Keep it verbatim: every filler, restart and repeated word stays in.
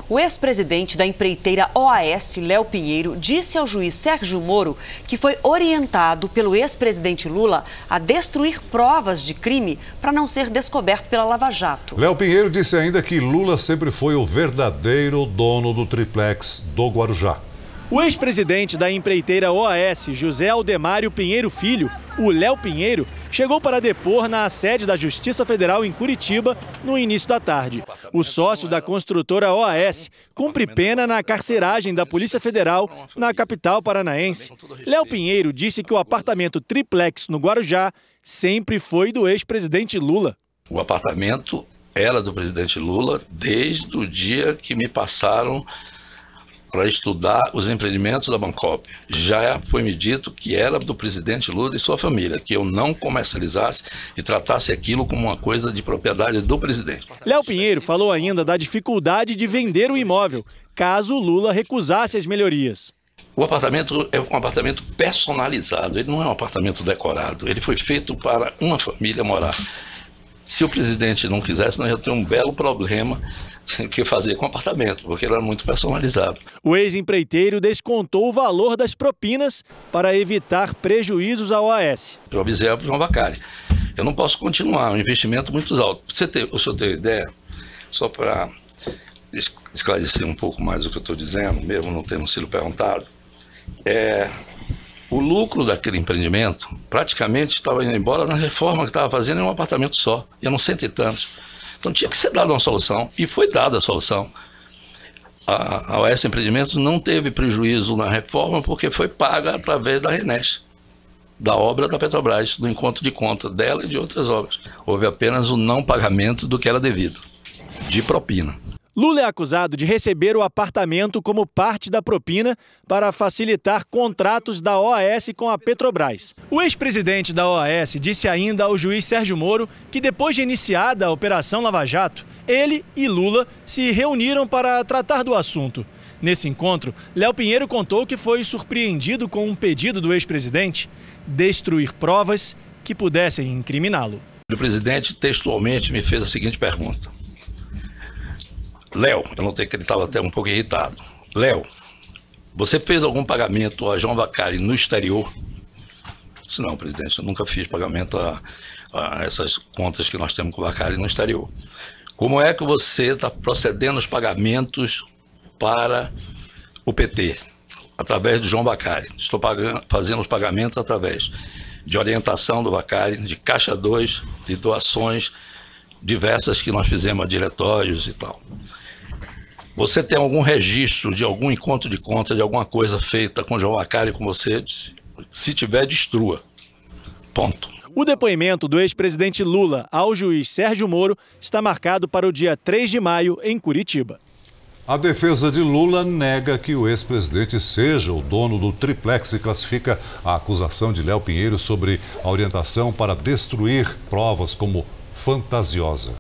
O ex-presidente da empreiteira O A S, Léo Pinheiro, disse ao juiz Sérgio Moro que foi orientado pelo ex-presidente Lula a destruir provas de crime para não ser descoberto pela Lava Jato. Léo Pinheiro disse ainda que Lula sempre foi o verdadeiro dono do triplex do Guarujá. O ex-presidente da empreiteira O A S, José Aldemário Pinheiro Filho, o Léo Pinheiro, chegou para depor na sede da Justiça Federal em Curitiba no início da tarde. O sócio da construtora O A S cumpre pena na carceragem da Polícia Federal na capital paranaense. Léo Pinheiro disse que o apartamento triplex no Guarujá sempre foi do ex-presidente Lula. O apartamento era do presidente Lula desde o dia que me passaram para estudar os empreendimentos da Bancop. Já foi me dito que era do presidente Lula e sua família, que eu não comercializasse e tratasse aquilo como uma coisa de propriedade do presidente. Léo Pinheiro falou ainda da dificuldade de vender o imóvel, caso Lula recusasse as melhorias. O apartamento é um apartamento personalizado, ele não é um apartamento decorado, ele foi feito para uma família morar. Se o presidente não quisesse, nós ia ter um belo problema que fazer com o apartamento, porque ele era muito personalizado. O ex-empreiteiro descontou o valor das propinas para evitar prejuízos à O A S. Eu avisei para o João Vacari, eu não posso continuar, é um investimento muito alto. Para você ter, você ter ideia, só para esclarecer um pouco mais o que eu estou dizendo, mesmo não tendo sido perguntado, é... o lucro daquele empreendimento praticamente estava indo embora na reforma que estava fazendo em um apartamento só, e eram cento e tantos. Então tinha que ser dada uma solução, e foi dada a solução. A, a O A S Empreendimentos não teve prejuízo na reforma porque foi paga através da Renes, da obra da Petrobras, do encontro de conta dela e de outras obras. Houve apenas o não pagamento do que era devido, de propina. Lula é acusado de receber o apartamento como parte da propina para facilitar contratos da O A S com a Petrobras. O ex-presidente da O A S disse ainda ao juiz Sérgio Moro que, depois de iniciada a Operação Lava Jato, ele e Lula se reuniram para tratar do assunto. Nesse encontro, Léo Pinheiro contou que foi surpreendido com um pedido do ex-presidente: destruir provas que pudessem incriminá-lo. O presidente textualmente me fez a seguinte pergunta: Léo, eu notei que ele estava até um pouco irritado. Léo, você fez algum pagamento a João Vacari no exterior? Eu disse, não, presidente, eu nunca fiz pagamento a, a essas contas que nós temos com o Vacari no exterior. Como é que você está procedendo os pagamentos para o P T, através do João Vacari? Estou pagando, fazendo os pagamentos através de orientação do Vacari, de Caixa dois, de doações diversas que nós fizemos a diretórios e tal. Você tem algum registro de algum encontro de conta, de alguma coisa feita com João Vacari com você? Se tiver, destrua. Ponto. O depoimento do ex-presidente Lula ao juiz Sérgio Moro está marcado para o dia três de maio, em Curitiba. A defesa de Lula nega que o ex-presidente seja o dono do triplex e classifica a acusação de Léo Pinheiro sobre a orientação para destruir provas como fantasiosa.